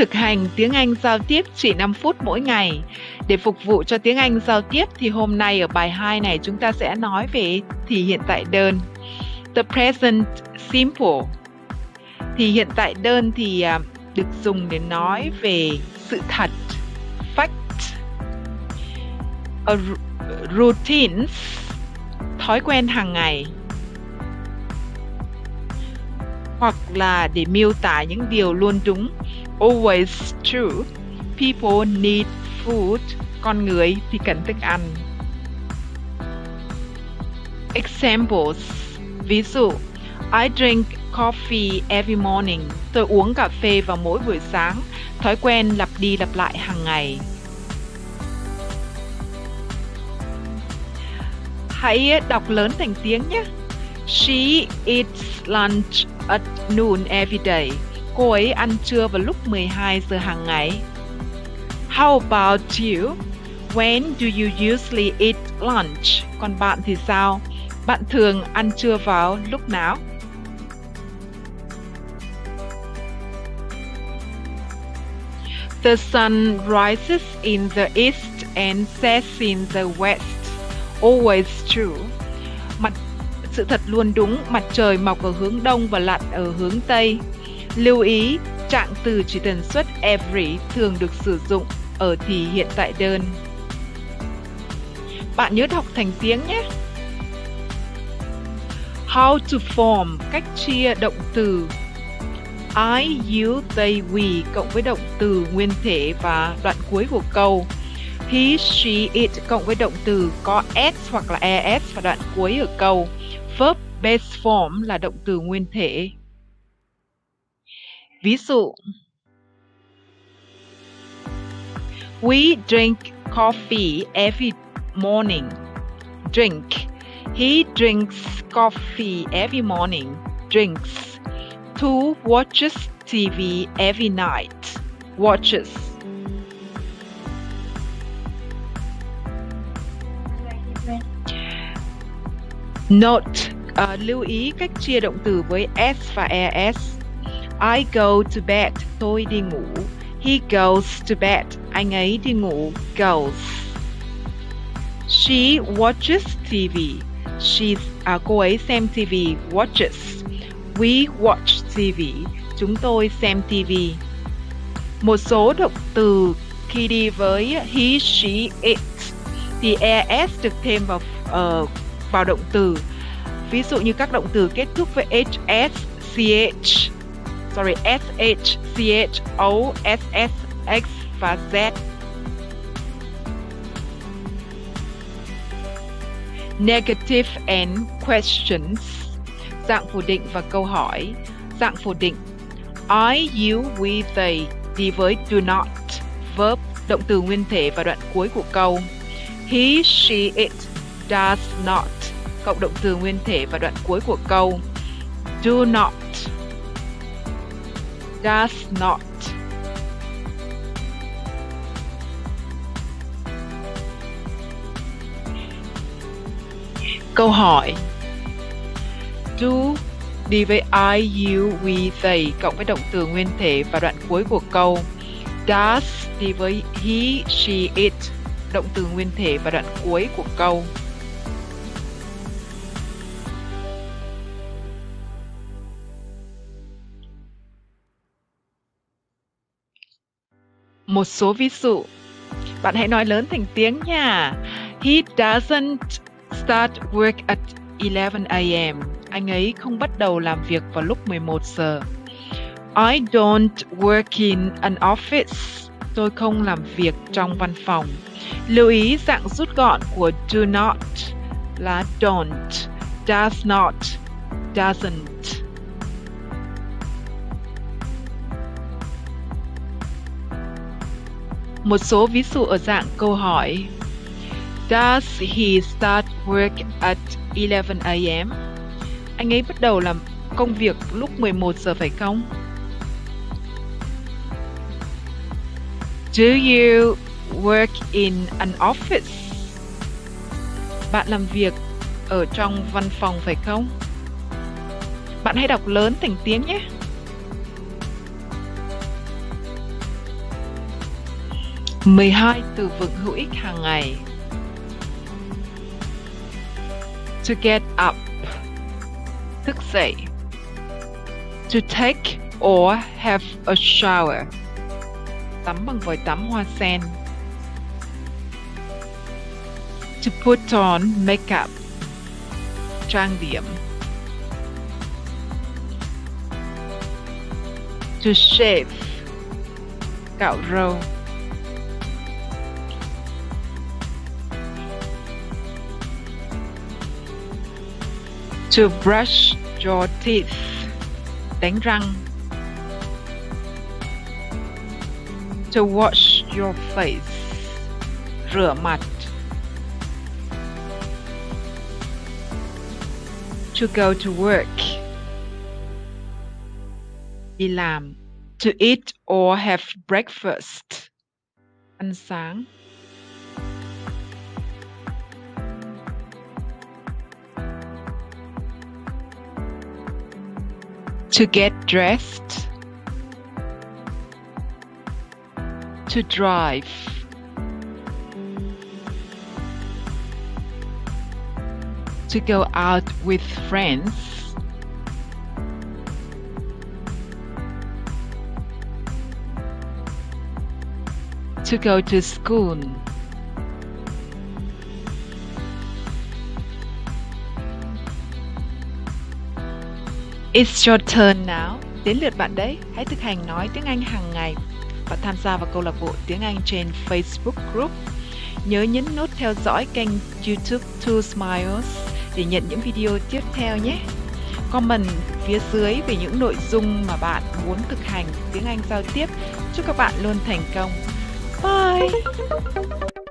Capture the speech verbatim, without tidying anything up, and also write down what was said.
thực hành tiếng Anh giao tiếp chỉ năm phút mỗi ngày. Để phục vụ cho tiếng Anh giao tiếp thì hôm nay ở bài hai này chúng ta sẽ nói về thì hiện tại đơn. The present simple. Thì hiện tại đơn thì được dùng để nói về sự thật, fact. A routines, thói quen hàng ngày. Hoặc là để miêu tả những điều luôn đúng, always true. People need food, con người thì cần thức ăn. Examples, ví dụ, I drink coffee every morning. Tôi uống cà phê vào mỗi buổi sáng, thói quen lặp đi lặp lại hàng ngày. Hãy đọc lớn thành tiếng nhé. She eats lunch at noon every day. Cô ấy ăn trưa vào lúc mười hai giờ hàng ngày. How about you? When do you usually eat lunch? Còn bạn thì sao? Bạn thường ăn trưa vào lúc nào? The sun rises in the east and sets in the west. Always true. Mặt sự thật luôn đúng, mặt trời mọc ở hướng đông và lặn ở hướng tây. Lưu ý, trạng từ chỉ tần suất every thường được sử dụng ở thì hiện tại đơn. Bạn nhớ đọc thành tiếng nhé. How to form, cách chia động từ I, you, they, we cộng với động từ nguyên thể và đoạn cuối của câu. He, she, it cộng với động từ có s hoặc là es và đoạn cuối ở câu. Verb base form là động từ nguyên thể. Ví dụ, we drink coffee every morning. Drink. He drinks coffee every morning. Drinks. Two watches T V every night. Watches. Note, uh, lưu ý cách chia động từ với s và es. I go to bed, tôi đi ngủ. He goes to bed, anh ấy đi ngủ, goes. She watches T V. She's, à, cô ấy xem T V, watches. We watch T V, chúng tôi xem T V. Một số động từ khi đi với he, she, it thì es được thêm vào uh, vào động từ. Ví dụ như các động từ kết thúc với hs, ch, sorry, sh, ch, o, ss, x và z. Negative and questions, dạng phủ định và câu hỏi. Dạng phủ định, I, you, we, they đi với do not, verb, động từ nguyên thể và đoạn cuối của câu. He, she, it does not, cộng động từ nguyên thể và đoạn cuối của câu. Do not, does not. Câu hỏi, do đi với I, you, we, they cộng với động từ nguyên thể và đoạn cuối của câu. Does đi với he, she, it, động từ nguyên thể và đoạn cuối của câu. Một số ví dụ. Bạn hãy nói lớn thành tiếng nha. He doesn't start work at eleven a m Anh ấy không bắt đầu làm việc vào lúc mười một giờ. I don't work in an office. Tôi không làm việc trong văn phòng. Lưu ý dạng rút gọn của do not là don't, does not, doesn't. Một số ví dụ ở dạng câu hỏi. Does he start work at eleven a m Anh ấy bắt đầu làm công việc lúc mười một giờ phải không? Do you work in an office? Bạn làm việc ở trong văn phòng phải không? Bạn hãy đọc lớn thành tiếng nhé. mười hai từ vựng hữu ích hàng ngày. To get up, thức dậy. To take or have a shower, tắm bằng vòi tắm hoa sen. To put on makeup, trang điểm. To shave, cạo râu. To brush your teeth, đánh răng. To wash your face, rửa mặt. To go to work, đi làm. To eat or have breakfast, ăn sáng. To get dressed. To drive. To go out with friends. To go to school. It's your turn now. Đến lượt bạn đấy. Hãy thực hành nói tiếng Anh hàng ngày và tham gia vào câu lạc bộ tiếng Anh trên Facebook group. Nhớ nhấn nút theo dõi kênh YouTube Two Smiles để nhận những video tiếp theo nhé. Comment phía dưới về những nội dung mà bạn muốn thực hành tiếng Anh giao tiếp. Chúc các bạn luôn thành công. Bye!